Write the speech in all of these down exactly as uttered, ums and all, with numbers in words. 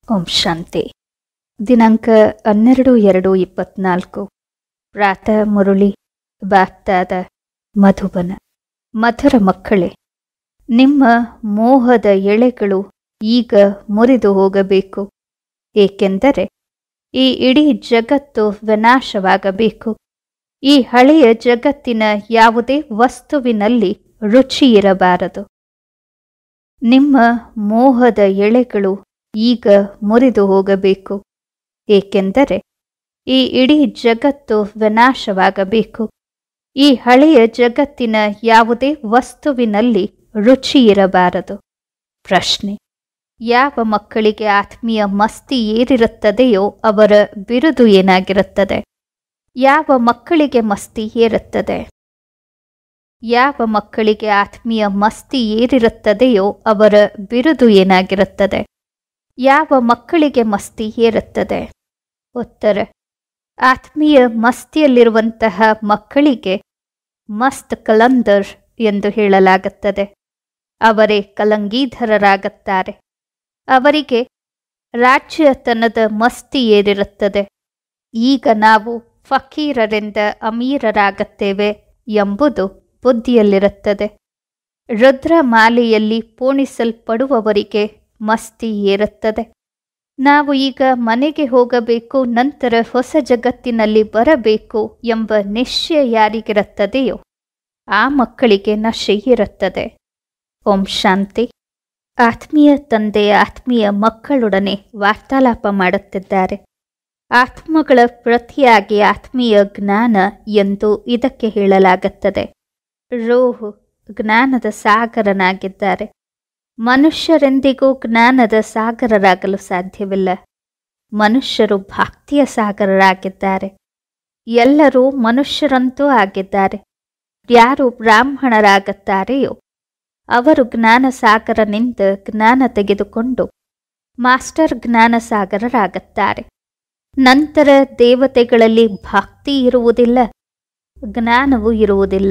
ಓಂ ಶಾಂತಿ. ದಿನಾಂಕ ಹನ್ನೆರಡು ಎರಡು ಇಪ್ಪತ್ನಾಲ್ಕು. ಪ್ರಾತಃ ಮುರುಳಿ ಬಾಪ್ತಾದ ಮಧುಬನ. ಮಧುರ ಮಕ್ಕಳೇ, ನಿಮ್ಮ ಮೋಹದ ಎಳೆಗಳು ಈಗ ಮುರಿದು ಹೋಗಬೇಕು. ಏಕೆಂದರೆ ಈ ಇಡೀ ಜಗತ್ತು ವಿನಾಶವಾಗಬೇಕು. ಈ ಹಳೆಯ ಜಗತ್ತಿನ ಯಾವುದೇ ವಸ್ತುವಿನಲ್ಲಿ ರುಚಿಯಿರಬಾರದು. ನಿಮ್ಮ ಮೋಹದ ಎಳೆಗಳು ಈಗ ಮುರಿದು ಹೋಗಬೇಕು. ಏಕೆಂದರೆ ಈ ಇಡೀ ಜಗತ್ತು ವಿನಾಶವಾಗಬೇಕು. ಈ ಹಳೆಯ ಜಗತ್ತಿನ ಯಾವುದೇ ವಸ್ತುವಿನಲ್ಲಿ ರುಚಿಯಿರಬಾರದು. ಪ್ರಶ್ನೆ: ಯಾವ ಮಕ್ಕಳಿಗೆ ಆತ್ಮೀಯ ಮಸ್ತಿ ಏರಿರುತ್ತದೆಯೋ ಅವರ ಬಿರುದು ಏನಾಗಿರುತ್ತದೆ? ಯಾವ ಮಕ್ಕಳಿಗೆ ಮಸ್ತಿ ಏರುತ್ತದೆ? ಯಾವ ಮಕ್ಕಳಿಗೆ ಆತ್ಮೀಯ ಮಸ್ತಿ ಏರಿರುತ್ತದೆಯೋ ಅವರ ಬಿರುದು ಏನಾಗಿರುತ್ತದೆ? ಯಾವ ಮಕ್ಕಳಿಗೆ ಮಸ್ತಿ ಏರುತ್ತದೆ? ಉತ್ತರ: ಆತ್ಮೀಯ ಮಸ್ತಿಯಲ್ಲಿರುವಂತಹ ಮಕ್ಕಳಿಗೆ ಮಸ್ತ್ ಕಲಂದರ್ ಎಂದು ಹೇಳಲಾಗುತ್ತದೆ. ಅವರೇ ಕಲಂಗೀಧರರಾಗುತ್ತಾರೆ. ಅವರಿಗೆ ರಾಜ್ಯತನದ ಮಸ್ತಿ ಏರಿರುತ್ತದೆ. ಈಗ ನಾವು ಫಕೀರರಿಂದ ಅಮೀರರಾಗುತ್ತೇವೆ ಎಂಬುದು ಬುದ್ಧಿಯಲ್ಲಿರುತ್ತದೆ. ರುದ್ರಮಾಲೆಯಲ್ಲಿ ಪೋಣಿಸಲ್ಪಡುವವರಿಗೆ ಮಸ್ತಿ ಏರುತ್ತದೆ. ನಾವು ಈಗ ಮನೆಗೆ ಹೋಗಬೇಕು, ನಂತರ ಹೊಸ ಜಗತ್ತಿನಲ್ಲಿ ಬರಬೇಕು ಎಂಬ ನಿಶ್ಚಯ ಯಾರಿಗಿರುತ್ತದೆಯೋ ಆ ಮಕ್ಕಳಿಗೆ ನಶೆ ಇರುತ್ತದೆ. ಓಂ ಶಾಂತಿ. ಆತ್ಮೀಯ ತಂದೆಯ ಆತ್ಮೀಯ ಮಕ್ಕಳೊಡನೆ ವಾರ್ತಾಲಾಪ ಮಾಡುತ್ತಿದ್ದಾರೆ. ಆತ್ಮಗಳ ಪ್ರತಿಯಾಗಿ ಆತ್ಮೀಯ ಜ್ಞಾನ ಎಂದು ಇದಕ್ಕೆ ಹೇಳಲಾಗುತ್ತದೆ. ರೋಹ್ ಜ್ಞಾನದ ಸಾಗರನಾಗಿದ್ದಾರೆ. ಮನುಷ್ಯರೆಂದಿಗೂ ಜ್ಞಾನದ ಸಾಗರರಾಗಲು ಸಾಧ್ಯವಿಲ್ಲ. ಮನುಷ್ಯರು ಭಕ್ತಿಯ ಸಾಗರರಾಗಿದ್ದಾರೆ. ಎಲ್ಲರೂ ಮನುಷ್ಯರಂತೂ ಆಗಿದ್ದಾರೆ. ಯಾರು ಬ್ರಾಹ್ಮಣರಾಗುತ್ತಾರೆಯೋ ಅವರು ಜ್ಞಾನ ಸಾಗರನಿಂದ ಜ್ಞಾನ ತೆಗೆದುಕೊಂಡು ಮಾಸ್ಟರ್ ಜ್ಞಾನ ಸಾಗರರಾಗುತ್ತಾರೆ. ನಂತರ ದೇವತೆಗಳಲ್ಲಿ ಭಕ್ತಿ ಇರುವುದಿಲ್ಲ, ಜ್ಞಾನವೂ ಇರುವುದಿಲ್ಲ.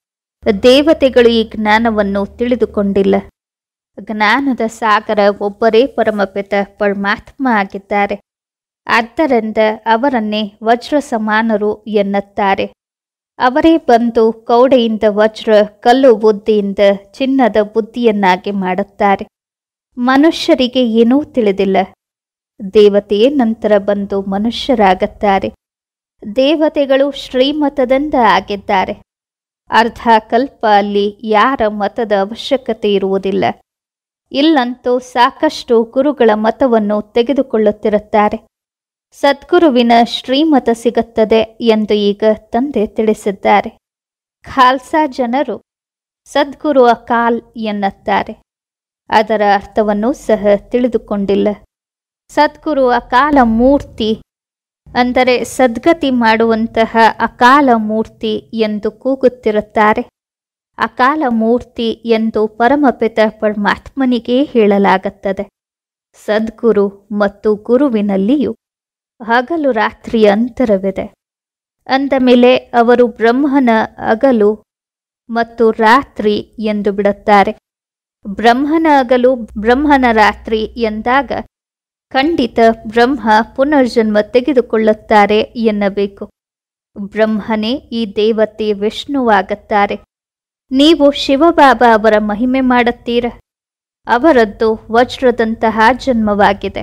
ದೇವತೆಗಳು ಈ ಜ್ಞಾನವನ್ನು ತಿಳಿದುಕೊಂಡಿಲ್ಲ. ಜ್ಞಾನದ ಸಾಗರ ಒಬ್ಬರೇ ಪರಮಪಿತ ಪರಮಾತ್ಮ ಆಗಿದ್ದಾರೆ. ಆದ್ದರಿಂದ ಅವರನ್ನೇ ವಜ್ರ ಸಮಾನರು ಎನ್ನುತ್ತಾರೆ. ಅವರೇ ಬಂದು ಕೌಡೆಯಿಂದ ವಜ್ರ, ಕಲ್ಲು ಬುದ್ಧಿಯಿಂದ ಚಿನ್ನದ ಬುದ್ಧಿಯನ್ನಾಗಿ ಮಾಡುತ್ತಾರೆ. ಮನುಷ್ಯರಿಗೆ ಏನೂ ತಿಳಿದಿಲ್ಲ. ದೇವತೆಯೇ ನಂತರ ಬಂದು ಮನುಷ್ಯರಾಗುತ್ತಾರೆ. ದೇವತೆಗಳು ಶ್ರೀಮತದಿಂದ ಆಗಿದ್ದಾರೆ. ಅರ್ಧ ಕಲ್ಪ ಅಲ್ಲಿ ಯಾರ ಮತದ ಅವಶ್ಯಕತೆ ಇರುವುದಿಲ್ಲ. ಇಲ್ಲಂತೂ ಸಾಕಷ್ಟು ಗುರುಗಳ ಮತವನ್ನು ತೆಗೆದುಕೊಳ್ಳುತ್ತಿರುತ್ತಾರೆ. ಸದ್ಗುರುವಿನ ಶ್ರೀಮತ ಸಿಗುತ್ತದೆ ಎಂದು ಈಗ ತಂದೆ ತಿಳಿಸಿದ್ದಾರೆ. ಖಾಲ್ಸಾ ಜನರು ಸದ್ಗುರು ಅಕಾಲ್ ಎನ್ನುತ್ತಾರೆ. ಅದರ ಅರ್ಥವನ್ನು ಸಹ ತಿಳಿದುಕೊಂಡಿಲ್ಲ. ಸದ್ಗುರು ಅಕಾಲ ಮೂರ್ತಿ ಅಂದರೆ ಸದ್ಗತಿ ಮಾಡುವಂತಹ ಅಕಾಲ ಮೂರ್ತಿ ಎಂದು ಕೂಗುತ್ತಿರುತ್ತಾರೆ. ಅಕಾಲ ಮೂರ್ತಿ ಎಂದು ಪರಮಪಿತ ಪರಮಾತ್ಮನಿಗೆ ಹೇಳಲಾಗುತ್ತದೆ. ಸದ್ಗುರು ಮತ್ತು ಗುರುವಿನಲ್ಲಿಯೂ ಹಗಲು ರಾತ್ರಿಯ ಅಂತರವಿದೆ. ಅಂದ ಮೇಲೆ ಅವರು ಬ್ರಹ್ಮನ ಹಗಲು ಮತ್ತು ರಾತ್ರಿ ಎಂದು ಬಿಡುತ್ತಾರೆ. ಬ್ರಹ್ಮನ ಹಗಲು ಬ್ರಹ್ಮನ ರಾತ್ರಿ ಎಂದಾಗ ಖಂಡಿತ ಬ್ರಹ್ಮ ಪುನರ್ಜನ್ಮ ತೆಗೆದುಕೊಳ್ಳುತ್ತಾರೆ ಎನ್ನಬೇಕು. ಬ್ರಹ್ಮನೇ ಈ ದೇವತೆ ವಿಷ್ಣುವಾಗುತ್ತಾರೆ. ನೀವು ಶಿವಬಾಬಾ ಅವರ ಮಹಿಮೆ ಮಾಡುತ್ತೀರ. ಅವರದ್ದು ವಜ್ರದಂತಹ ಜನ್ಮವಾಗಿದೆ.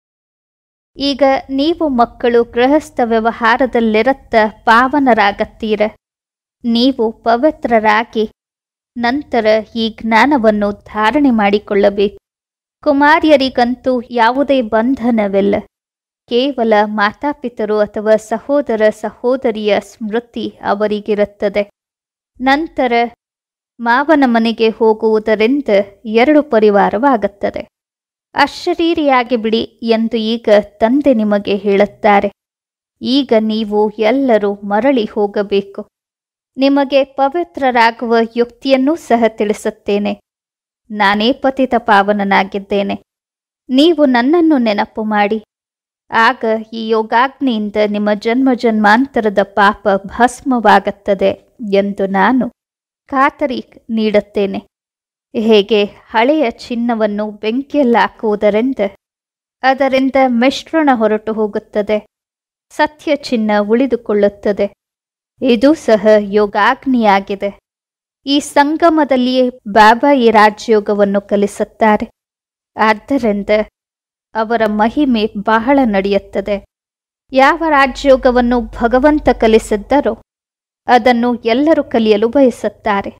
ಈಗ ನೀವು ಮಕ್ಕಳು ಗೃಹಸ್ಥ ವ್ಯವಹಾರದಲ್ಲಿರತ್ತ ಪಾವನರಾಗತ್ತೀರ. ನೀವು ಪವಿತ್ರರಾಗಿ ನಂತರ ಈ ಜ್ಞಾನವನ್ನು ಧಾರಣೆ ಮಾಡಿಕೊಳ್ಳಬೇಕು. ಕುಮಾರಿಯರಿಗಂತೂ ಯಾವುದೇ ಬಂಧನವಿಲ್ಲ. ಕೇವಲ ಮಾತಾಪಿತರು ಅಥವಾ ಸಹೋದರ ಸಹೋದರಿಯ ಸ್ಮೃತಿ ಅವರಿಗಿರುತ್ತದೆ. ನಂತರ ಮಾವನ ಮನೆಗೆ ಹೋಗುವುದರಿಂದ ಎರಡು ಪರಿವಾರವಾಗುತ್ತದೆ. ಅಶರೀರಿಯಾಗಿ ಬಿಡಿ ಎಂದು ಈಗ ತಂದೆ ನಿಮಗೆ ಹೇಳುತ್ತಾರೆ. ಈಗ ನೀವು ಎಲ್ಲರೂ ಮರಳಿ ಹೋಗಬೇಕು. ನಿಮಗೆ ಪವಿತ್ರರಾಗುವ ಯುಕ್ತಿಯನ್ನೂ ಸಹ ತಿಳಿಸುತ್ತೇನೆ. ನಾನೇ ಪತಿತ ಪಾವನನಾಗಿದ್ದೇನೆ. ನೀವು ನನ್ನನ್ನು ನೆನಪು ಮಾಡಿ. ಆಗ ಈ ಯೋಗಾಗ್ನಿಯಿಂದ ನಿಮ್ಮ ಜನ್ಮ ಜನ್ಮಾಂತರದ ಪಾಪ ಭಸ್ಮವಾಗುತ್ತದೆ ಎಂದು ನಾನು ಖಾತರಿ ನೀಡುತ್ತೇನೆ. ಹೇಗೆ ಹಳೆಯ ಚಿನ್ನವನ್ನು ಬೆಂಕಿಯಲ್ಲಿ ಹಾಕುವುದರಿಂದ ಅದರಿಂದ ಮಿಶ್ರಣ ಹೊರಟು ಹೋಗುತ್ತದೆ, ಸತ್ಯ ಚಿನ್ನ ಉಳಿದುಕೊಳ್ಳುತ್ತದೆ. ಇದು ಸಹ ಯೋಗಾಗ್ನಿಯಾಗಿದೆ. ಈ ಸಂಗಮದಲ್ಲಿಯೇ ಬಾಬಾ ಈ ರಾಜಯೋಗವನ್ನು ಕಲಿಸುತ್ತಾರೆ. ಆದ್ದರಿಂದ ಅವರ ಮಹಿಮೆ ಬಹಳ ನಡೆಯುತ್ತದೆ. ಯಾವ ರಾಜಯೋಗವನ್ನು ಭಗವಂತ ಕಲಿಸಿದ್ದರೋ ಅದನ್ನು ಎಲ್ಲರೂ ಕಲಿಯಲು ಬಯಸುತ್ತಾರೆ.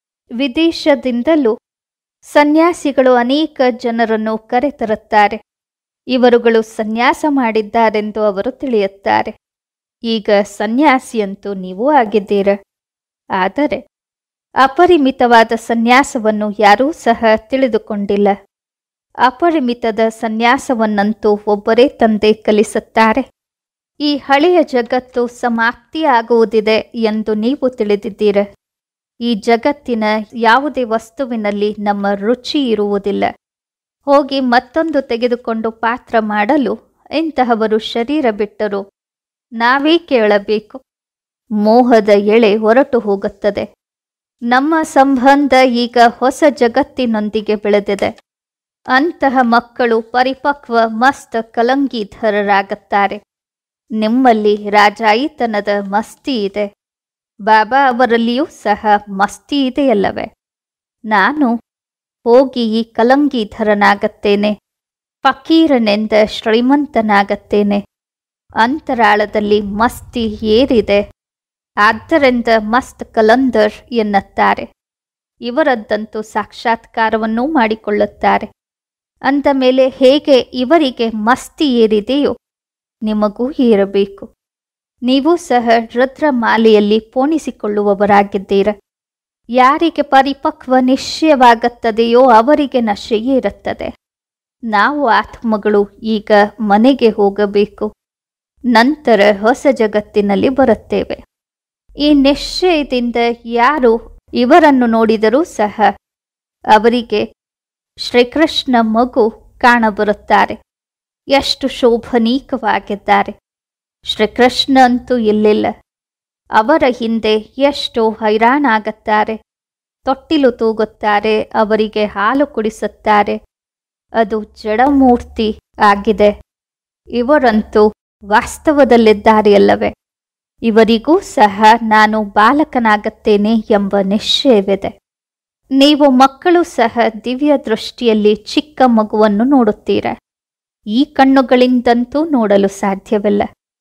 ವಿದೇಶದಿಂದಲೂ ಸನ್ಯಾಸಿಗಳು ಅನೇಕ ಜನರನ್ನು ಕರೆತರುತ್ತಾರೆ. ಇವರುಗಳು ಸನ್ಯಾಸ ಮಾಡಿದ್ದಾರೆಂದು ಅವರು ತಿಳಿಯುತ್ತಾರೆ. ಈಗ ಸನ್ಯಾಸಿಯಂತೂ ನೀವು ಆಗಿದ್ದೀರ. ಆದರೆ ಅಪರಿಮಿತವಾದ ಸನ್ಯಾಸವನ್ನು ಯಾರೂ ಸಹ ತಿಳಿದುಕೊಂಡಿಲ್ಲ. ಅಪರಿಮಿತದ ಸನ್ಯಾಸವನ್ನಂತೂ ಒಬ್ಬರೇ ತಂದೆ ಕಲಿಸುತ್ತಾರೆ. ಈ ಹಳೆಯ ಜಗತ್ತು ಸಮಾಪ್ತಿಯಾಗುವುದಿದೆ ಎಂದು ನೀವು ತಿಳಿದಿದ್ದೀರ. ಈ ಜಗತ್ತಿನ ಯಾವುದೇ ವಸ್ತುವಿನಲ್ಲಿ ನಮ್ಮ ರುಚಿ ಇರುವುದಿಲ್ಲ. ಹೋಗಿ ಮತ್ತೊಂದು ತೆಗೆದುಕೊಂಡು ಪಾತ್ರ ಮಾಡಲು ಇಂತಹವರು ಶರೀರ ಬಿಟ್ಟರು. ನಾವೇ ಕೇಳಬೇಕು. ಮೋಹದ ಎಳೆ ಹೊರಟು ಹೋಗುತ್ತದೆ. ನಮ್ಮ ಸಂಬಂಧ ಈಗ ಹೊಸ ಜಗತ್ತಿನೊಂದಿಗೆ ಬೆಳೆದಿದೆ. ಅಂತಹ ಮಕ್ಕಳು ಪರಿಪಕ್ವ ಮಸ್ತ್ ಕಲಂಗೀಧರರಾಗುತ್ತಾರೆ. ನಿಮ್ಮಲ್ಲಿ ರಾಜಾಯಿತನದ ಮಸ್ತಿ ಇದೆ. ಬಾಬಾ ಅವರಲ್ಲಿಯೂ ಸಹ ಮಸ್ತಿ ಇದೆಯಲ್ಲವೇ? ನಾನು ಹೋಗಿ ಈ ಕಲಂಗೀಧರನಾಗತ್ತೇನೆ, ಫಕೀರನೆಂದ ಶ್ರೀಮಂತನಾಗತ್ತೇನೆ. ಅಂತರಾಳದಲ್ಲಿ ಮಸ್ತಿ ಏರಿದೆ. ಆದ್ದರಿಂದ ಮಸ್ತ್ ಕಲಂದರ್ ಎನ್ನುತ್ತಾರೆ. ಇವರದ್ದಂತೂ ಸಾಕ್ಷಾತ್ಕಾರವನ್ನೂ ಮಾಡಿಕೊಳ್ಳುತ್ತಾರೆ. ಅಂದ ಮೇಲೆ ಹೇಗೆ ಇವರಿಗೆ ಮಸ್ತಿ ಏರಿದೆಯೋ ನಿಮಗೂ ಏರಬೇಕು. ನೀವು ಸಹ ರುದ್ರಮಾಲೆಯಲ್ಲಿ ಪೋಣಿಸಿಕೊಳ್ಳುವವರಾಗಿದ್ದೀರ. ಯಾರಿಗೆ ಪರಿಪಕ್ವ ನಿಶ್ಚಯವಾಗುತ್ತದೆಯೋ ಅವರಿಗೆ ನಶೆಯೇ ಇರುತ್ತದೆ. ನಾವು ಆತ್ಮಗಳು ಈಗ ಮನೆಗೆ ಹೋಗಬೇಕು. ನಂತರ ಹೊಸ ಜಗತ್ತಿನಲ್ಲಿ ಬರುತ್ತೇವೆ. ಈ ನಿಶ್ಚಯದಿಂದ ಯಾರು ಇವರನ್ನು ನೋಡಿದರೂ ಸಹ ಅವರಿಗೆ ಶ್ರೀಕೃಷ್ಣ ಮಗು ಕಾಣಬರುತ್ತಾರೆ. ಎಷ್ಟು ಶೋಭನೀಕವಾಗಿದ್ದಾರೆ. ಶ್ರೀಕೃಷ್ಣ ಅಂತೂ ಇಲ್ಲಿಲ್ಲ. ಅವರ ಹಿಂದೆ ಎಷ್ಟೋ ಹೈರಾಣಾಗುತ್ತಾರೆ. ತೊಟ್ಟಿಲು ತೂಗುತ್ತಾರೆ, ಅವರಿಗೆ ಹಾಲು ಕುಡಿಸುತ್ತಾರೆ. ಅದು ಜಡಮೂರ್ತಿ ಆಗಿದೆ. ಇವರಂತೂ ವಾಸ್ತವದಲ್ಲಿದ್ದಾರೆಯಲ್ಲವೇ? ಇವರಿಗೂ ಸಹ ನಾನು ಬಾಲಕನಾಗುತ್ತೇನೆ ಎಂಬ ನಿಶ್ಚಯವಿದೆ. ನೀವು ಮಕ್ಕಳು ಸಹ ದಿವ್ಯ ದೃಷ್ಟಿಯಲ್ಲಿ ಚಿಕ್ಕ ಮಗುವನ್ನು ನೋಡುತ್ತೀರ. ಈ ಕಣ್ಣುಗಳಿಂದಂತೂ ನೋಡಲು ಸಾಧ್ಯವಿಲ್ಲ.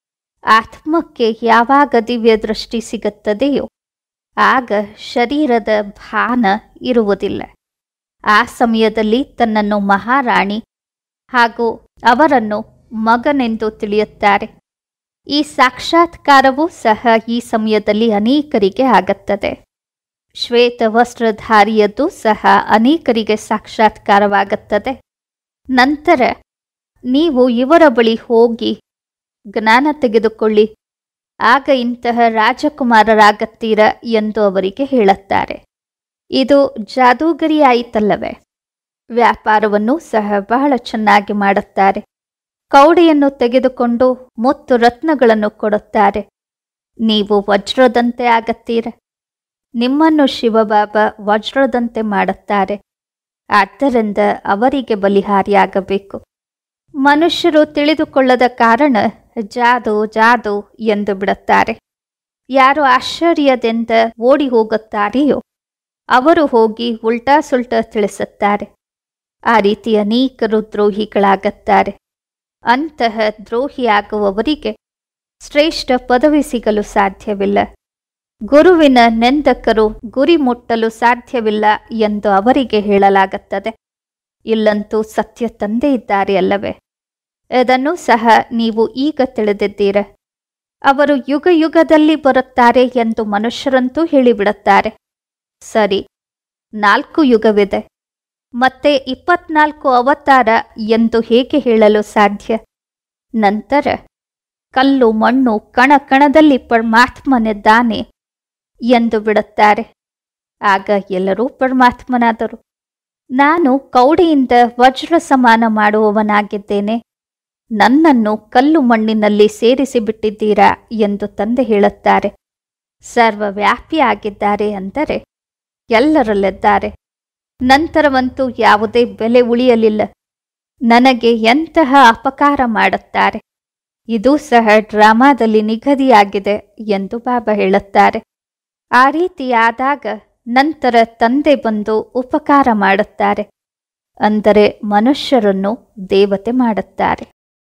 ಆತ್ಮಕ್ಕೆ ಯಾವಾಗ ದಿವ್ಯ ದೃಷ್ಟಿ ಸಿಗುತ್ತದೆಯೋ ಆಗ ಶರೀರದ ಭಾನ ಇರುವುದಿಲ್ಲ. ಆ ಸಮಯದಲ್ಲಿ ತನ್ನನ್ನು ಮಹಾರಾಣಿ ಹಾಗೂ ಅವರನ್ನು ಮಗನೆಂದು ತಿಳಿಯುತ್ತಾರೆ. ಈ ಸಾಕ್ಷಾತ್ಕಾರವೂ ಸಹ ಈ ಸಮಯದಲ್ಲಿ ಅನೇಕರಿಗೆ ಆಗುತ್ತದೆ. ಶ್ವೇತ ವಸ್ತ್ರಧಾರಿಯದ್ದು ಸಹ ಅನೇಕರಿಗೆ ಸಾಕ್ಷಾತ್ಕಾರವಾಗುತ್ತದೆ. ನಂತರ ನೀವು ಇವರ ಬಳಿ ಹೋಗಿ ಜ್ಞಾನ ತೆಗೆದುಕೊಳ್ಳಿ, ಆಗ ಇಂತಹ ರಾಜಕುಮಾರರಾಗುತ್ತೀರ ಎಂದು ಅವರಿಗೆ ಹೇಳುತ್ತಾರೆ. ಇದು ಜಾದೂಗರಿ ಆಯಿತಲ್ಲವೇ? ವ್ಯಾಪಾರವನ್ನು ಸಹ ಬಹಳ ಚೆನ್ನಾಗಿ ಮಾಡುತ್ತಾರೆ. ಕೌಡಿಯನ್ನು ತೆಗೆದುಕೊಂಡು ಮುತ್ತು ರತ್ನಗಳನ್ನು ಕೊಡುತ್ತಾರೆ. ನೀವು ವಜ್ರದಂತೆ ಆಗತ್ತೀರ. ನಿಮ್ಮನ್ನು ಶಿವಬಾಬಾ ವಜ್ರದಂತೆ ಮಾಡುತ್ತಾರೆ. ಆದ್ದರಿಂದ ಅವರಿಗೆ ಬಲಿಹಾರಿಯಾಗಬೇಕು. ಮನುಷ್ಯರು ತಿಳಿದುಕೊಳ್ಳದ ಕಾರಣ ಜಾದು ಜಾದು ಎಂದು ಬಿಡುತ್ತಾರೆ. ಯಾರು ಆಶ್ಚರ್ಯದಿಂದ ಓಡಿ ಹೋಗುತ್ತಾರೆಯೋ ಅವರು ಹೋಗಿ ಉಲ್ಟಾ ಸುಲ್ಟಾ ತಿಳಿಸುತ್ತಾರೆ. ಆ ರೀತಿ ಅನೇಕರು ದ್ರೋಹಿಗಳಾಗುತ್ತಾರೆ. ಅಂತಹ ದ್ರೋಹಿಯಾಗುವವರಿಗೆ ಶ್ರೇಷ್ಠ ಪದವಿ ಸಿಗಲು ಸಾಧ್ಯವಿಲ್ಲ. ಗುರುವಿನ ನಿಂದಕರು ಗುರಿ ಮುಟ್ಟಲು ಸಾಧ್ಯವಿಲ್ಲ ಎಂದು ಅವರಿಗೆ ಹೇಳಲಾಗುತ್ತದೆ. ಇಲ್ಲಂತೂ ಸತ್ಯ ತಂದೆ ಇದ್ದಾರೆ ಅಲ್ಲವೇ? ಇದನ್ನು ಸಹ ನೀವು ಈಗ ತಿಳಿದಿದ್ದೀರ. ಅವರು ಯುಗ ಯುಗದಲ್ಲಿ ಬರುತ್ತಾರೆ ಎಂದು ಮನುಷ್ಯರಂತೂ ಹೇಳಿಬಿಡುತ್ತಾರೆ. ಸರಿ, ನಾಲ್ಕು ಯುಗವಿದೆ. ಮತ್ತೆ ಇಪ್ಪತ್ನಾಲ್ಕು ಅವತಾರ ಎಂದು ಹೇಗೆ ಹೇಳಲು ಸಾಧ್ಯ? ನಂತರ ಕಲ್ಲು ಮಣ್ಣು ಕಣ ಕಣದಲ್ಲಿ ಪರಮಾತ್ಮನಿದ್ದಾನೆ ಎಂದು ಬಿಡುತ್ತಾರೆ. ಆಗ ಎಲ್ಲರೂ ಪರಮಾತ್ಮನಾದರು. ನಾನು ಕೌಡಿಯಿಂದ ವಜ್ರ ಸಮಾನ ಮಾಡುವವನಾಗಿದ್ದೇನೆ. ನನ್ನನ್ನು ಕಲ್ಲು ಮಣ್ಣಿನಲ್ಲಿ ಸೇರಿಸಿಬಿಟ್ಟಿದ್ದೀರಾ ಎಂದು ತಂದೆ ಹೇಳುತ್ತಾರೆ. ಸರ್ವವ್ಯಾಪಿಯಾಗಿದ್ದಾರೆ ಅಂದರೆ ಎಲ್ಲರಲ್ಲಿದ್ದಾರೆ. ನಂತರವಂತೂ ಯಾವುದೇ ಬೆಲೆ ಉಳಿಯಲಿಲ್ಲ. ನನಗೆ ಎಂತಹ ಅಪಕಾರ ಮಾಡುತ್ತಾರೆ. ಇದು ಸಹ ಡ್ರಾಮಾದಲ್ಲಿ ನಿಗದಿಯಾಗಿದೆ ಎಂದು ಬಾಬಾ ಹೇಳುತ್ತಾರೆ. ಆ ರೀತಿಯಾದಾಗ ನಂತರ ತಂದೆ ಬಂದು ಉಪಕಾರ ಮಾಡುತ್ತಾರೆ, ಅಂದರೆ ಮನುಷ್ಯರನ್ನು ದೇವತೆ ಮಾಡುತ್ತಾರೆ.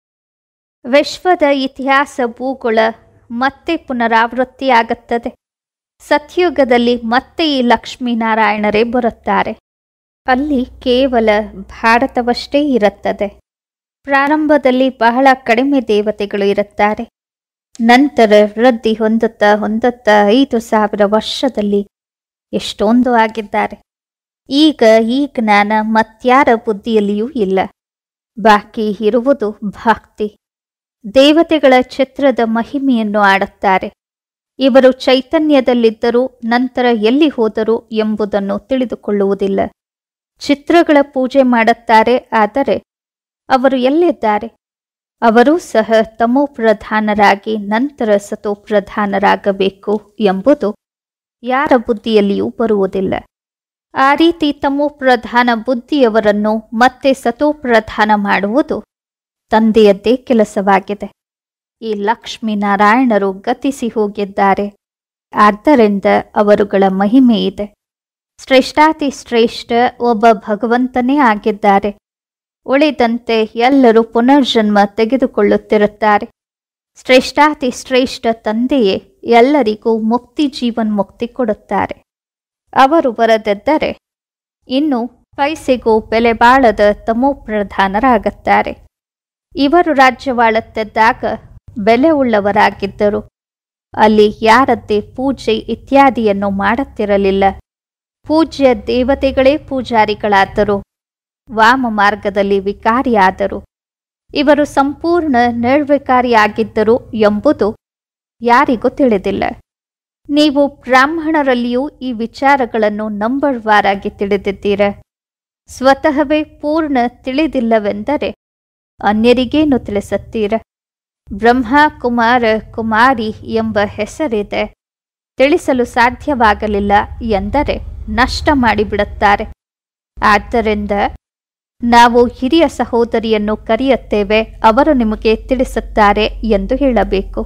ವಿಶ್ವದ ಇತಿಹಾಸ ಭೂಗೋಳ ಮತ್ತೆ ಪುನರಾವೃತ್ತಿಯಾಗುತ್ತದೆ. ಸತ್ಯುಗದಲ್ಲಿ ಮತ್ತೆ ಈ ಲಕ್ಷ್ಮೀನಾರಾಯಣರೇ ಬರುತ್ತಾರೆ. ಅಲ್ಲಿ ಕೇವಲ ಭಾರತವಷ್ಟೇ ಇರುತ್ತದೆ. ಪ್ರಾರಂಭದಲ್ಲಿ ಬಹಳ ಕಡಿಮೆ ದೇವತೆಗಳು ಇರುತ್ತಾರೆ. ನಂತರ ವೃದ್ಧಿ ಹೊಂದುತ್ತಾ ಹೊಂದುತ್ತಾ ಐದು ಸಾವಿರ ವರ್ಷದಲ್ಲಿ ಎಷ್ಟೊಂದು ಆಗಿದ್ದಾರೆ. ಈಗ ಈ ಜ್ಞಾನ ಮತ್ಯಾರ ಬುದ್ಧಿಯಲ್ಲಿಯೂ ಇಲ್ಲ. ಬಾಕಿ ಇರುವುದು ಭಕ್ತಿ. ದೇವತೆಗಳ ಚಿತ್ರದ ಮಹಿಮೆಯನ್ನು ಆಡುತ್ತಾರೆ. ಇವರು ಚೈತನ್ಯದಲ್ಲಿದ್ದರೂ ನಂತರ ಎಲ್ಲಿ ಹೋದರು ಎಂಬುದನ್ನು ತಿಳಿದುಕೊಳ್ಳುವುದಿಲ್ಲ. ಚಿತ್ರಗಳ ಪೂಜೆ ಮಾಡುತ್ತಾರೆ, ಆದರೆ ಅವರು ಎಲ್ಲಿದ್ದಾರೆ? ಅವರೂ ಸಹ ತಮೋಪ್ರಧಾನರಾಗಿ ನಂತರ ಸತೋಪ್ರಧಾನರಾಗಬೇಕು ಎಂಬುದು ಯಾರ ಬುದ್ಧಿಯಲ್ಲಿಯೂ ಬರುವುದಿಲ್ಲ. ಆ ರೀತಿ ತಮೋಪ್ರಧಾನ ಬುದ್ಧಿಯವರನ್ನು ಮತ್ತೆ ಸತೋಪ್ರಧಾನ ಮಾಡುವುದು ತಂದೆಯದ್ದೇ ಕೆಲಸವಾಗಿದೆ. ಈ ಲಕ್ಷ್ಮೀನಾರಾಯಣರು ಗತಿಸಿ ಹೋಗಿದ್ದಾರೆ. ಆದ್ದರಿಂದ ಅವರುಗಳ ಮಹಿಮೆ ಇದೆ. ಶ್ರೇಷ್ಠಾತಿ ಶ್ರೇಷ್ಠ ಒಬ್ಬ ಭಗವಂತನೇ ಆಗಿದ್ದಾರೆ. ಉಳಿದಂತೆ ಎಲ್ಲರೂ ಪುನರ್ಜನ್ಮ ತೆಗೆದುಕೊಳ್ಳುತ್ತಿರುತ್ತಾರೆ. ಶ್ರೇಷ್ಠಾತಿ ಶ್ರೇಷ್ಠ ತಂದೆಯೇ ಎಲ್ಲರಿಗೂ ಮುಕ್ತಿ ಜೀವನ್ಮುಕ್ತಿ ಕೊಡುತ್ತಾರೆ. ಅವರು ಬರದಿದ್ದರೆ ಇನ್ನು ಪೈಸೆಗೂ ಬೆಲೆ ಬಾಳದ ತಮೋಪ್ರಧಾನರಾಗುತ್ತಾರೆ. ಇವರು ರಾಜ್ಯವಾಳುತ್ತಿದ್ದಾಗ ಬೆಲೆ ಉಳ್ಳವರಾಗಿದ್ದರು. ಅಲ್ಲಿ ಯಾರದ್ದೇ ಪೂಜೆ ಇತ್ಯಾದಿಯನ್ನು ಮಾಡುತ್ತಿರಲಿಲ್ಲ. ಪೂಜ್ಯ ದೇವತೆಗಳೇ ಪೂಜಾರಿಗಳಾದರು. ವಾಮ ಮಾರ್ಗದಲ್ಲಿ ವಿಕಾರಿಯಾದರು. ಇವರು ಸಂಪೂರ್ಣ ನಿರ್ವಿಕಾರಿಯಾಗಿದ್ದರು ಎಂಬುದು ಯಾರಿಗೂ ತಿಳಿದಿಲ್ಲ. ನೀವು ಬ್ರಾಹ್ಮಣರಲ್ಲಿಯೂ ಈ ವಿಚಾರಗಳನ್ನು ನಂಬರ್ ವಾರಾಗಿ ತಿಳಿದಿದ್ದೀರ. ಸ್ವತಃವೇ ಪೂರ್ಣ ತಿಳಿದಿಲ್ಲವೆಂದರೆ ಅನ್ಯರಿಗೇನು ತಿಳಿಸುತ್ತೀರ? ಬ್ರಹ್ಮ ಕುಮಾರ ಕುಮಾರಿ ಎಂಬ ಹೆಸರಿದೆ, ತಿಳಿಸಲು ಸಾಧ್ಯವಾಗಲಿಲ್ಲ ಎಂದರೆ ನಷ್ಟ ಮಾಡಿಬಿಡುತ್ತಾರೆ. ಆದ್ದರಿಂದ ನಾವು ಹಿರಿಯ ಸಹೋದರಿಯನ್ನು ಕರೆಯುತ್ತೇವೆ, ಅವರು ನಿಮಗೆ ತಿಳಿಸುತ್ತಾರೆ ಎಂದು ಹೇಳಬೇಕು.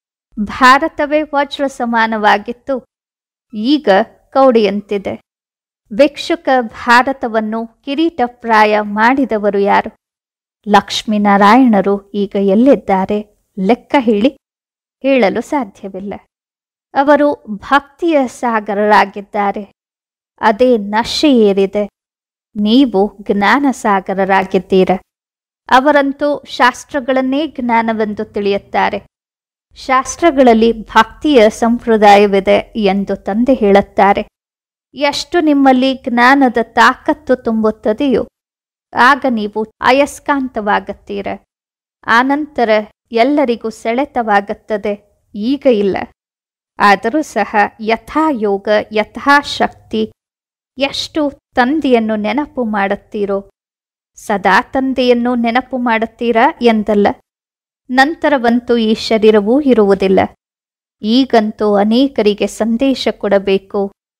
ಭಾರತವೇ ವಜ್ರ ಸಮಾನವಾಗಿತ್ತು, ಈಗ ಕೌಡಿಯಂತಿದೆ. ಭಿಕ್ಷುಕ ಭಾರತವನ್ನು ಕಿರೀಟಪ್ರಾಯ ಮಾಡಿದವರು ಯಾರು? ಲಕ್ಷ್ಮೀನಾರಾಯಣರು ಈಗ ಎಲ್ಲಿದ್ದಾರೆ ಲೆಕ್ಕ ಹೇಳಿ ಹೇಳಲು ಸಾಧ್ಯವಿಲ್ಲ. ಅವರು ಭಕ್ತಿಯ ಸಾಗರರಾಗಿದ್ದಾರೆ. ಅದೇ ನಶೆ ಏರಿದೆ. ನೀವು ಜ್ಞಾನ ಸಾಗರರಾಗಿದ್ದೀರ. ಅವರಂತೂ ಶಾಸ್ತ್ರಗಳನ್ನೇ ಜ್ಞಾನವೆಂದು ತಿಳಿಯುತ್ತಾರೆ. ಶಾಸ್ತ್ರಗಳಲ್ಲಿ ಭಕ್ತಿಯ ಸಂಪ್ರದಾಯವಿದೆ ಎಂದು ತಂದೆ ಹೇಳುತ್ತಾರೆ. ಎಷ್ಟು ನಿಮ್ಮಲ್ಲಿ ಜ್ಞಾನದ ತಾಕತ್ತು ತುಂಬುತ್ತದೆಯೋ ಆಗ ನೀವು ಅಯಸ್ಕಾಂತವಾಗುತ್ತೀರ. ಆನಂತರ ಎಲ್ಲರಿಗೂ ಸೆಳೆತವಾಗುತ್ತದೆ. ಈಗ ಇಲ್ಲ. ಆದರೂ ಸಹ ಯಥಾಯೋಗ ಯಥಾಶಕ್ತಿ ಎಷ್ಟು ತಂದೆಯನ್ನು ನೆನಪು ಮಾಡುತ್ತೀರೋ, ಸದಾ ತಂದೆಯನ್ನು ನೆನಪು ಮಾಡುತ್ತೀರಾ ಎಂದಲ್ಲ. ನಂತರವಂತೂ ಈ ಶರೀರವೂ ಇರುವುದಿಲ್ಲ. ಈಗಂತೂ ಅನೇಕರಿಗೆ ಸಂದೇಶ ಕೊಡಬೇಕು,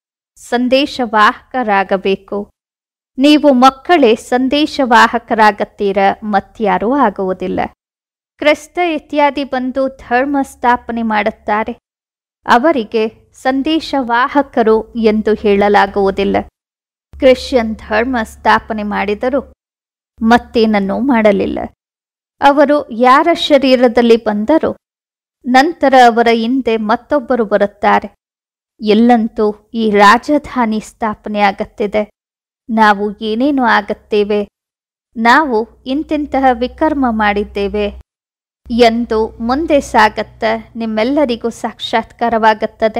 ಸಂದೇಶವಾಹಕರಾಗಬೇಕು. ನೀವು ಮಕ್ಕಳೇ ಸಂದೇಶವಾಹಕರಾಗತ್ತೀರಾ, ಮತ್ಯಾರೂ ಆಗುವುದಿಲ್ಲ. ಕ್ರಿಸ್ತ ಇತ್ಯಾದಿ ಬಂದು ಧರ್ಮ ಸ್ಥಾಪನೆ ಮಾಡುತ್ತಾರೆ. ಅವರಿಗೆ ಸಂದೇಶವಾಹಕರು ಎಂದು ಹೇಳಲಾಗುವುದಿಲ್ಲ. ಕ್ರಿಶ್ಚಿಯನ್ ಧರ್ಮ ಸ್ಥಾಪನೆ ಮಾಡಿದರೂ ಮತ್ತೇನನ್ನೂ ಮಾಡಲಿಲ್ಲ. ಅವರು ಯಾರ ಶರೀರದಲ್ಲಿ ಬಂದರೂ ನಂತರ ಅವರ ಹಿಂದೆ ಮತ್ತೊಬ್ಬರು ಬರುತ್ತಾರೆ. ಎಲ್ಲಂತೂ ಈ ರಾಜಧಾನಿ ಸ್ಥಾಪನೆ ಆಗುತ್ತಿದೆ, ನಾವು ಏನೇನು ಆಗುತ್ತೇವೆ, ನಾವು ಇಂತಿಂತಹ ವಿಕರ್ಮ ಮಾಡಿದ್ದೇವೆ ಎಂದು ಮುಂದೆ ಸಾಗತ್ತ ನಿಮ್ಮೆಲ್ಲರಿಗೂ ಸಾಕ್ಷಾತ್ಕಾರವಾಗುತ್ತದೆ.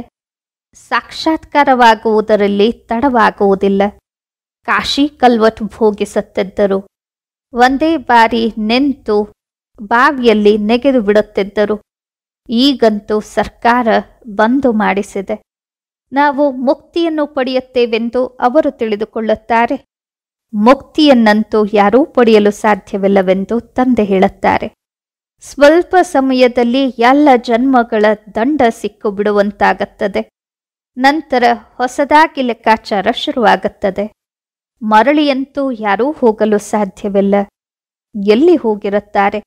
ಸಾಕ್ಷಾತ್ಕಾರವಾಗುವುದರಲ್ಲಿ ತಡವಾಗುವುದಿಲ್ಲ. ಕಾಶಿ ಕಲ್ವಟ್ ಭೋಗಿಸುತ್ತಿದ್ದರು. ಒಂದೇ ಬಾರಿ ನಿಂತು ಬಾವಿಯಲ್ಲಿ ನೆಗೆದು ಬಿಡುತ್ತಿದ್ದರು. ಈಗಂತೂ ಸರ್ಕಾರ ಬಂದು ಮಾಡಿಸಿದೆ. ನಾವು ಮುಕ್ತಿಯನ್ನು ಪಡೆಯುತ್ತೇವೆಂದು ಅವರು ತಿಳಿದುಕೊಳ್ಳುತ್ತಾರೆ. ಮುಕ್ತಿಯನ್ನಂತೂ ಯಾರೂ ಪಡೆಯಲು ಸಾಧ್ಯವಿಲ್ಲವೆಂದು ತಂದೆ ಹೇಳುತ್ತಾರೆ. ಸ್ವಲ್ಪ ಸಮಯದಲ್ಲಿ ಎಲ್ಲ ಜನ್ಮಗಳ ದಂಡ ಸಿಕ್ಕು ಬಿಡುವಂತಾಗುತ್ತದೆ. ನಂತರ ಹೊಸದಾಗಿ ಲೆಕ್ಕಾಚಾರ ಶುರುವಾಗುತ್ತದೆ. ಮರಳಿಯಂತೂ ಯಾರೂ ಹೋಗಲು ಸಾಧ್ಯವಿಲ್ಲ. ಎಲ್ಲಿ ಹೋಗಿರುತ್ತಾರೆ?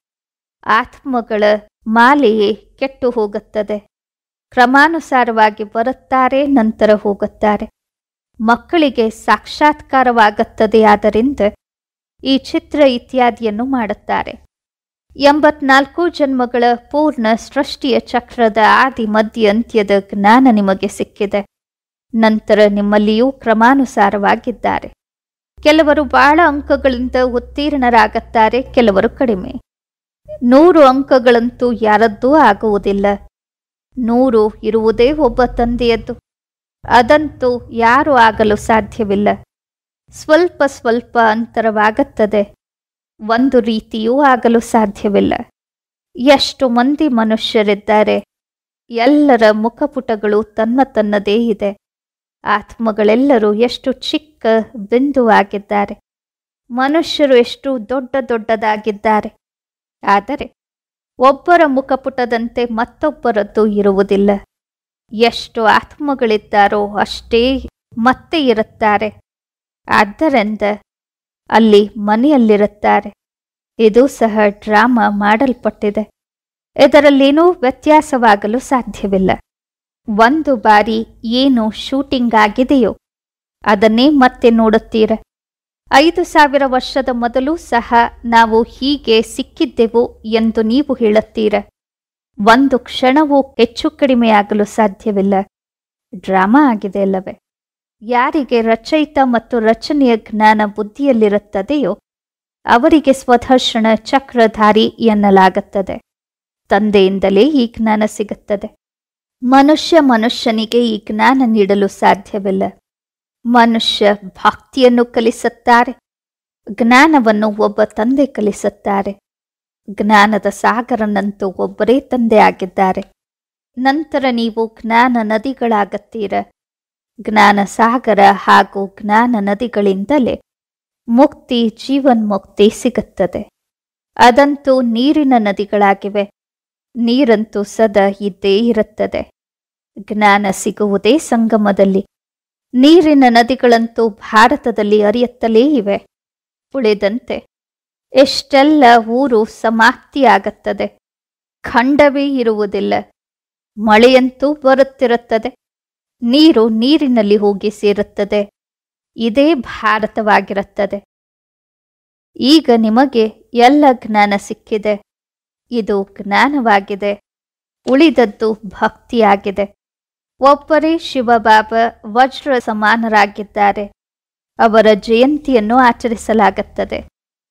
ಆತ್ಮಗಳ ಮಾಲೆಯೇ ಕೆಟ್ಟು ಹೋಗುತ್ತದೆ. ಕ್ರಮಾನುಸಾರವಾಗಿ ಬರುತ್ತಾರೆ, ನಂತರ ಹೋಗುತ್ತಾರೆ. ಮಕ್ಕಳಿಗೆ ಸಾಕ್ಷಾತ್ಕಾರವಾಗುತ್ತದೆ. ಆದ್ದರಿಂದ ಈ ಚಿತ್ರ ಇತ್ಯಾದಿಯನ್ನು ಮಾಡುತ್ತಾರೆ. ಎಂಬತ್ನಾಲ್ಕು ಜನ್ಮಗಳ ಪೂರ್ಣ ಸೃಷ್ಟಿಯ ಚಕ್ರದ ಆದಿ ಮಧ್ಯ ಅಂತ್ಯದ ಜ್ಞಾನ ನಿಮಗೆ ಸಿಕ್ಕಿದೆ. ನಂತರ ನಿಮ್ಮಲ್ಲಿಯೂ ಕ್ರಮಾನುಸಾರವಾಗಿದ್ದಾರೆ. ಕೆಲವರು ಬಹಳ ಅಂಕಗಳಿಂದ ಉತ್ತೀರ್ಣರಾಗುತ್ತಾರೆ, ಕೆಲವರು ಕಡಿಮೆ. ನೂರು ಅಂಕಗಳಂತೂ ಯಾರದ್ದೂ ಆಗುವುದಿಲ್ಲ. ನೂರು ಇರುವುದೇ ಒಬ್ಬ ತಂದೆಯದ್ದು. ಅದಂತೂ ಯಾರೂ ಆಗಲು ಸಾಧ್ಯವಿಲ್ಲ. ಸ್ವಲ್ಪ ಸ್ವಲ್ಪ ಅಂತರವಾಗುತ್ತದೆ. ಒಂದು ರೀತಿಯೂ ಆಗಲು ಸಾಧ್ಯವಿಲ್ಲ. ಎಷ್ಟು ಮಂದಿ ಮನುಷ್ಯರಿದ್ದಾರೆ. ಎಲ್ಲರ ಮುಖಪುಟಗಳು ತನ್ನ ತನ್ನದೇ ಇದೆ. ಆತ್ಮಗಳೆಲ್ಲರೂ ಎಷ್ಟು ಚಿಕ್ಕ ಬಿಂದುವಾಗಿದ್ದಾರೆ. ಮನುಷ್ಯರು ಎಷ್ಟು ದೊಡ್ಡ ದೊಡ್ಡದಾಗಿದ್ದಾರೆ. ಆದರೆ ಒಬ್ಬರ ಮುಖಪುಟದಂತೆ ಮತ್ತೊಬ್ಬರದ್ದು ಇರುವುದಿಲ್ಲ. ಎಷ್ಟು ಆತ್ಮಗಳಿದ್ದಾರೋ ಅಷ್ಟೇ ಮತ್ತೆ ಇರುತ್ತಾರೆ. ಆದ್ದರಿಂದ ಅಲ್ಲಿ ಮನೆಯಲ್ಲಿರುತ್ತಾರೆ. ಇದು ಸಹ ಡ್ರಾಮಾ ಮಾಡಲ್ಪಟ್ಟಿದೆ. ಇದರಲ್ಲೇನೂ ವ್ಯತ್ಯಾಸವಾಗಲು ಸಾಧ್ಯವಿಲ್ಲ. ಒಂದು ಬಾರಿ ಏನು ಶೂಟಿಂಗ್ ಆಗಿದೆಯೋ ಅದನ್ನೇ ಮತ್ತೆ ನೋಡುತ್ತೀರ. ಐದು ಸಾವಿರ ವರ್ಷದ ಮೊದಲು ಸಹ ನಾವು ಹೀಗೆ ಸಿಕ್ಕಿದ್ದೆವು ಎಂದು ನೀವು ಹೇಳುತ್ತೀರ. ಒಂದು ಕ್ಷಣವೂ ಹೆಚ್ಚು ಕಡಿಮೆಯಾಗಲು ಸಾಧ್ಯವಿಲ್ಲ. ಡ್ರಾಮಾ ಆಗಿದೆ ಅಲ್ಲವೇ? ಯಾರಿಗೆ ರಚಯಿತ ಮತ್ತು ರಚನೆಯ ಜ್ಞಾನ ಬುದ್ಧಿಯಲ್ಲಿರುತ್ತದೆಯೋ ಅವರಿಗೆ ಸ್ವದರ್ಶನ ಚಕ್ರಧಾರಿ ಎನ್ನಲಾಗುತ್ತದೆ. ತಂದೆಯಿಂದಲೇ ಈ ಜ್ಞಾನ ಸಿಗುತ್ತದೆ. ಮನುಷ್ಯ ಮನುಷ್ಯನಿಗೆ ಈ ಜ್ಞಾನ ನೀಡಲು ಸಾಧ್ಯವಿಲ್ಲ. ಮನುಷ್ಯ ಭಕ್ತಿಯನ್ನು ಕಲಿಸುತ್ತಾರೆ. ಜ್ಞಾನವನ್ನು ಒಬ್ಬ ತಂದೆ ಕಲಿಸುತ್ತಾರೆ. ಜ್ಞಾನದ ಸಾಗರನಂತೂ ಒಬ್ಬರೇ ತಂದೆ ಆಗಿದ್ದಾರೆ. ನಂತರ ನೀವು ಜ್ಞಾನ ನದಿಗಳಾಗುತ್ತೀರ. ಜ್ಞಾನ ಸಾಗರ ಹಾಗೂ ಜ್ಞಾನ ನದಿಗಳಿಂದಲೇ ಮುಕ್ತಿ, ಜೀವನ್ಮುಕ್ತಿ ಸಿಗುತ್ತದೆ. ಅದಂತೂ ನೀರಿನ ನದಿಗಳಾಗಿವೆ. ನೀರಂತೂ ಸದಾ ಇದ್ದೇ ಇರುತ್ತದೆ. ಜ್ಞಾನ ಸಿಗುವುದೇ ಸಂಗಮದಲ್ಲಿ. ನೀರಿನ ನದಿಗಳಂತೂ ಭಾರತದಲ್ಲಿ ಹರಿಯುತ್ತಲೇ ಇವೆ. ಉಳಿದಂತೆ ಎಷ್ಟೆಲ್ಲ ಊರು ಸಮಾಪ್ತಿಯಾಗುತ್ತದೆ. ಖಂಡವೇ ಇರುವುದಿಲ್ಲ. ಮಳೆಯಂತೂ ಬರುತ್ತಿರುತ್ತದೆ. ನೀರು ನೀರಿನಲ್ಲಿ ಹೋಗಿ ಸೇರುತ್ತದೆ. ಇದೇ ಭಾರತವಾಗಿರುತ್ತದೆ. ಈಗ ನಿಮಗೆ ಎಲ್ಲ ಜ್ಞಾನ ಸಿಕ್ಕಿದೆ. ಇದು ಜ್ಞಾನವಾಗಿದೆ. ಉಳಿದದ್ದು ಭಕ್ತಿಯಾಗಿದೆ. ಒಬ್ಬರೇ ಶಿವಬಾಬಾ ವಜ್ರ ಸಮಾನರಾಗಿದ್ದಾರೆ. ಅವರ ಜಯಂತಿಯನ್ನು ಆಚರಿಸಲಾಗುತ್ತದೆ.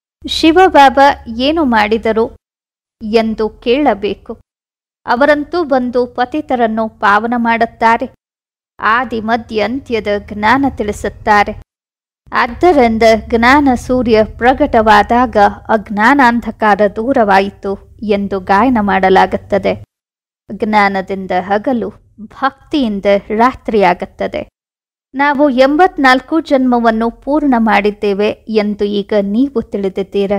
ಶಿವಬಾಬಾ ಏನು ಮಾಡಿದರು ಎಂದು ಕೇಳಬೇಕು. ಅವರಂತೂ ಬಂದು ಪತಿತರನ್ನು ಪಾವನ ಮಾಡುತ್ತಾರೆ. ಆದಿ ಮಧ್ಯ ಅಂತ್ಯದ ಜ್ಞಾನ ತಿಳಿಸುತ್ತಾರೆ. ಆದ್ದರಿಂದ ಜ್ಞಾನ ಸೂರ್ಯ ಪ್ರಕಟವಾದಾಗ ಅಜ್ಞಾನಾಂಧಕಾರ ದೂರವಾಯಿತು ಎಂದು ಗಾಯನ ಮಾಡಲಾಗುತ್ತದೆ. ಜ್ಞಾನದಿಂದ ಹಗಲು, ಭಕ್ತಿಯಿಂದ ರಾತ್ರಿಯಾಗುತ್ತದೆ. ನಾವು ಎಂಬತ್ನಾಲ್ಕು ಜನ್ಮವನ್ನು ಪೂರ್ಣ ಮಾಡಿದ್ದೇವೆ ಎಂದು ಈಗ ನೀವು ತಿಳಿದಿದ್ದೀರ.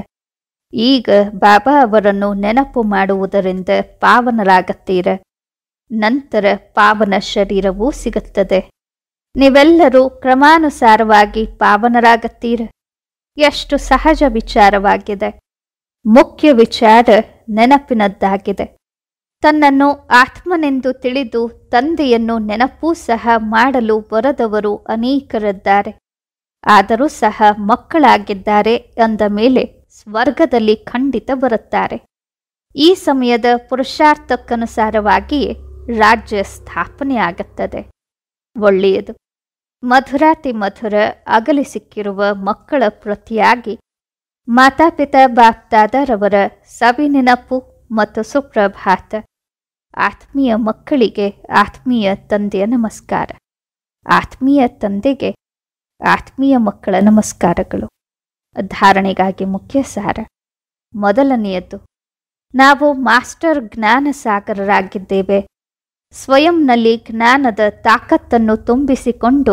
ಈಗ ಬಾಬಾ ಅವರನ್ನು ನೆನಪು ಮಾಡುವುದರಿಂದ ಪಾವನರಾಗುತ್ತೀರ. ನಂತರ ಪಾವನ ಶರೀರವೂ ಸಿಗುತ್ತದೆ. ನೀವೆಲ್ಲರೂ ಕ್ರಮಾನುಸಾರವಾಗಿ ಪಾವನರಾಗುತ್ತೀರ. ಎಷ್ಟು ಸಹಜ ವಿಚಾರವಾಗಿದೆ. ಮುಖ್ಯ ವಿಚಾರ ನೆನಪಿನದ್ದಾಗಿದೆ. ತನ್ನನ್ನು ಆತ್ಮನೆಂದು ತಿಳಿದು ತಂದೆಯನ್ನು ನೆನಪೂ ಸಹ ಮಾಡಲು ಬರದವರು ಅನೇಕರಿದ್ದಾರೆ. ಆದರೂ ಸಹ ಮಕ್ಕಳಾಗಿದ್ದಾರೆ ಅಂದ ಮೇಲೆ ಸ್ವರ್ಗದಲ್ಲಿ ಖಂಡಿತ ಬರುತ್ತಾರೆ. ಈ ಸಮಯದ ಪುರುಷಾರ್ಥಕ್ಕನುಸಾರವಾಗಿಯೇ ರಾಜ್ಯ ಸ್ಥಾಪನೆಯಾಗುತ್ತದೆ. ಒಳ್ಳೆಯದು. ಮಧುರಾತಿ ಮಧುರ ಅಗಲಿ ಸಿಕ್ಕಿರುವ ಮಕ್ಕಳ ಪ್ರತಿಯಾಗಿ ಮಾತಾಪಿತಾ ಬಾಪ್ದಾದರವರ ಸವಿನೆನಪು ಮತ್ತು ಸುಪ್ರಭಾತ. ಆತ್ಮೀಯ ಮಕ್ಕಳಿಗೆ ಆತ್ಮೀಯ ತಂದೆಯ ನಮಸ್ಕಾರ. ಆತ್ಮೀಯ ತಂದೆಗೆ ಆತ್ಮೀಯ ಮಕ್ಕಳ ನಮಸ್ಕಾರಗಳು. ಧಾರಣೆಗಾಗಿ ಮುಖ್ಯ ಸಾರ. ಮೊದಲನೆಯದ್ದು, ನಾವು ಮಾಸ್ಟರ್ ಜ್ಞಾನ ಸಾಗರರಾಗಿದ್ದೇವೆ. ಸ್ವಯಂನಲ್ಲಿ ಜ್ಞಾನದ ತಾಕತ್ತನ್ನು ತುಂಬಿಸಿಕೊಂಡು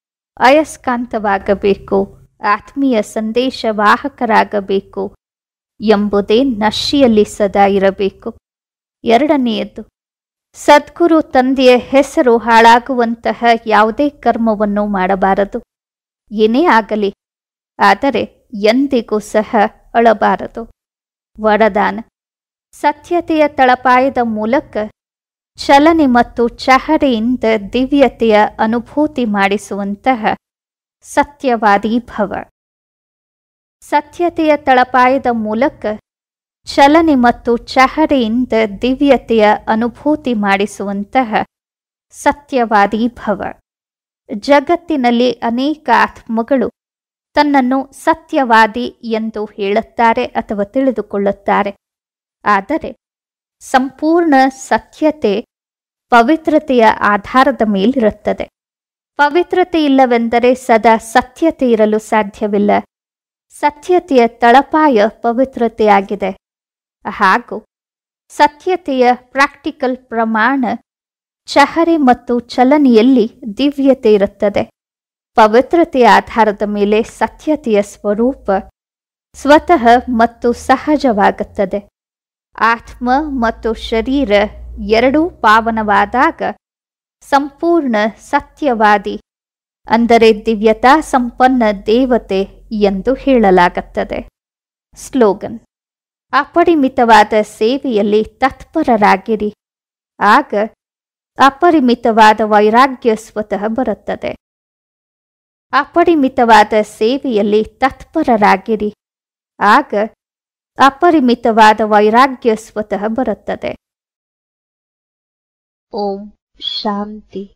ಅಯಸ್ಕಾಂತವಾಗಬೇಕು, ಆತ್ಮೀಯ ಸಂದೇಶವಾಹಕರಾಗಬೇಕು ಎಂಬುದೇ ನಶಿಯಲ್ಲಿ ಸದಾ ಇರಬೇಕು. ಎರಡನೆಯದ್ದು, ಸದ್ಗುರು ತಂದೆಯ ಹೆಸರು ಹಾಳಾಗುವಂತಹ ಯಾವುದೇ ಕರ್ಮವನ್ನು ಮಾಡಬಾರದು. ಏನೇ ಆಗಲಿ, ಆದರೆ ಎಂದಿಗೂ ಸಹ ಅಳಬಾರದು. ವರದಾನ. ಸತ್ಯತೆಯ ತಳಪಾಯದ ಮೂಲಕ ಚಲನೆ ಮತ್ತು ಚಹರೆಯಿಂದ ದಿವ್ಯತೆಯ ಅನುಭೂತಿ ಮಾಡಿಸುವಂತಹ ಸತ್ಯವಾದಿ ಭವ. ಸತ್ಯತೆಯ ತಳಪಾಯದ ಮೂಲಕ ಚಲನೆ ಮತ್ತು ಚಹರೆಯಿಂದ ದಿವ್ಯತೆಯ ಅನುಭೂತಿ ಮಾಡಿಸುವಂತಹ ಸತ್ಯವಾದಿ ಭವ. ಜಗತ್ತಿನಲ್ಲಿ ಅನೇಕ ಆತ್ಮಗಳು ತನ್ನನ್ನು ಸತ್ಯವಾದಿ ಎಂದು ಹೇಳುತ್ತಾರೆ ಅಥವಾ ತಿಳಿದುಕೊಳ್ಳುತ್ತಾರೆ. ಆದರೆ ಸಂಪೂರ್ಣ ಸತ್ಯತೆ ಪವಿತ್ರತೆಯ ಆಧಾರದ ಮೇಲಿರುತ್ತದೆ. ಪವಿತ್ರತೆ ಇಲ್ಲವೆಂದರೆ ಸದಾ ಸತ್ಯತೆ ಇರಲು ಸಾಧ್ಯವಿಲ್ಲ. ಸತ್ಯತೆಯ ತಳಪಾಯ ಪವಿತ್ರತೆಯಾಗಿದೆ. ಹಾಗೂ ಸತ್ಯತೆಯ ಪ್ರಾಕ್ಟಿಕಲ್ ಪ್ರಮಾಣ ಚಹರೆ ಮತ್ತು ಚಲನೆಯಲ್ಲಿ ದಿವ್ಯತೆ ಇರುತ್ತದೆ. ಪವಿತ್ರತೆಯ ಆಧಾರದ ಮೇಲೆ ಸತ್ಯತೆಯ ಸ್ವರೂಪ ಸ್ವತಃ ಮತ್ತು ಸಹಜವಾಗುತ್ತದೆ. ಆತ್ಮ ಮತ್ತು ಶರೀರ ಎರಡೂ ಪಾವನವಾದಾಗ ಸಂಪೂರ್ಣ ಸತ್ಯವಾದಿ ಅಂದರೆ ದಿವ್ಯತಾ ಸಂಪನ್ನ ದೇವತೆ ಎಂದು ಹೇಳಲಾಗುತ್ತದೆ. ಸ್ಲೋಗನ್: ಅಪರಿಮಿತವಾದ ಸೇವೆಯಲ್ಲಿ ತತ್ಪರರಾಗಿರಿ. ಆಗ ಅಪರಿಮಿತವಾದ ವೈರಾಗ್ಯ ಸ್ವತಃ ಬರುತ್ತದೆ. ಅಪರಿಮಿತವಾದ ಸೇವೆಯಲ್ಲಿ ತತ್ಪರರಾಗಿರಿ. ಆಗ ಅಪರಿಮಿತವಾದ ವೈರಾಗ್ಯ ಸ್ವತಃ ಬರುತ್ತದೆ. ಓಂ ಶಾಂತಿ.